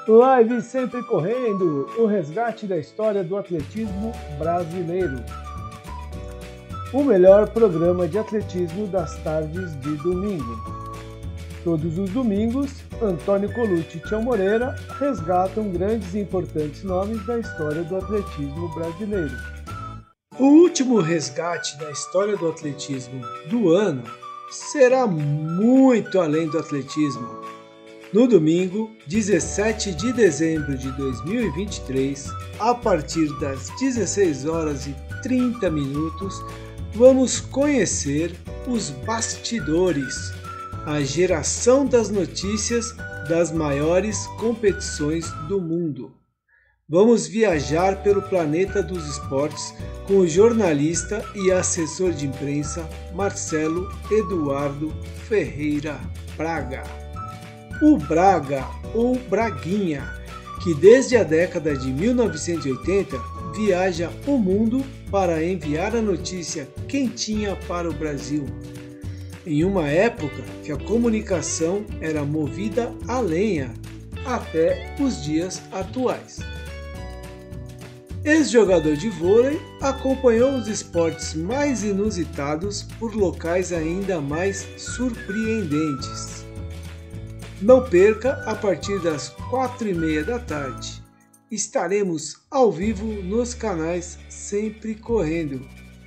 Live Sempre Correndo, o resgate da história do atletismo brasileiro. O melhor programa de atletismo das tardes de domingo. Todos os domingos, Antônio Colucci e Tião Moreira resgatam grandes e importantes nomes da história do atletismo brasileiro. O último resgate da história do atletismo do ano será muito além do atletismo. No domingo, 17 de dezembro de 2023, a partir das 16 horas e 30 minutos, vamos conhecer os bastidores, a geração das notícias das maiores competições do mundo. Vamos viajar pelo planeta dos esportes com o jornalista e assessor de imprensa Marcelo Eduardo Ferreira Braga. O Braga, ou Braguinha, que desde a década de 1980 viaja o mundo para enviar a notícia quentinha para o Brasil, em uma época que a comunicação era movida a lenha, até os dias atuais. Ex-jogador de vôlei, acompanhou os esportes mais inusitados por locais ainda mais surpreendentes. Não perca, a partir das 4h30 da tarde. Estaremos ao vivo nos canais Sempre Correndo.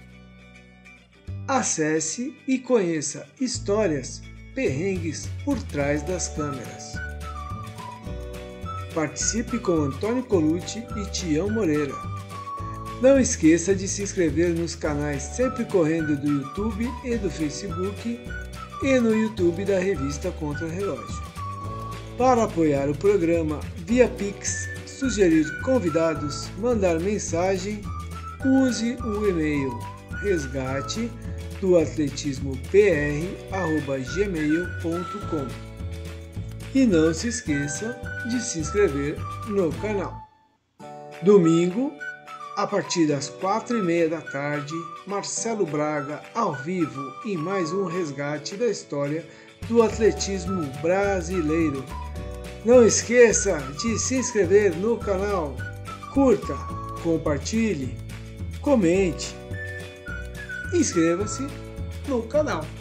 Acesse e conheça histórias, perrengues por trás das câmeras. Participe com Antônio Colucci e Tião Moreira. Não esqueça de se inscrever nos canais Sempre Correndo do YouTube e do Facebook e no YouTube da revista Contra Relógio. Para apoiar o programa via Pix, sugerir convidados, mandar mensagem, use o e-mail resgatedoatletismopr@gmail.com. E não se esqueça de se inscrever no canal. Domingo, a partir das 4h30 da tarde, Marcelo Braga ao vivo em mais um resgate da história do atletismo brasileiro. Não esqueça de se inscrever no canal, curta, compartilhe, comente, inscreva-se no canal.